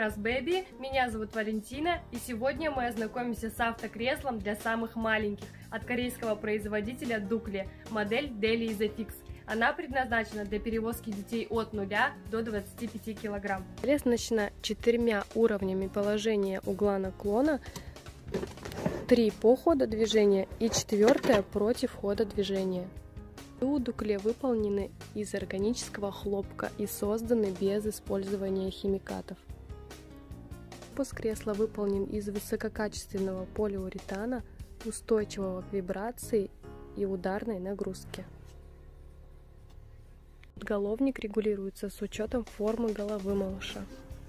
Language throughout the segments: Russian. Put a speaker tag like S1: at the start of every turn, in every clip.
S1: Cars Baby, меня зовут Валентина, и сегодня мы ознакомимся с автокреслом для самых маленьких от корейского производителя Dukle, модель Daily Isofix. Она предназначена для перевозки детей от 0 до 25 кг. Кресло оснащено 4 уровнями положения угла наклона, 3 по ходу движения и 4 против хода движения. У Dukle выполнены из органического хлопка и созданы без использования химикатов. Корпус кресла выполнен из высококачественного полиуретана, устойчивого к вибрации и ударной нагрузке. Подголовник регулируется с учетом формы головы малыша.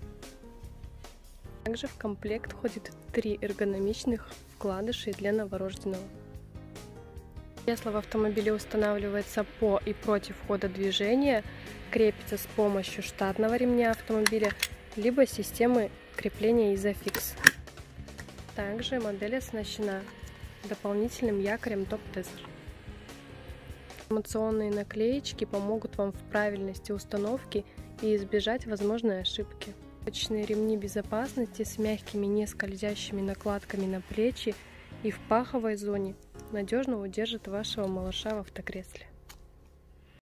S1: Также в комплект входит 3 эргономичных вкладышей для новорожденного. Кресло в автомобиле устанавливается по и против хода движения, крепится с помощью штатного ремня автомобиля, либо системы крепления Isofix. Также модель оснащена дополнительным якорем топ-тезер. Информационные наклеечки помогут вам в правильности установки и избежать возможной ошибки. Точные ремни безопасности с мягкими нескользящими накладками на плечи и в паховой зоне надежно удержат вашего малыша в автокресле.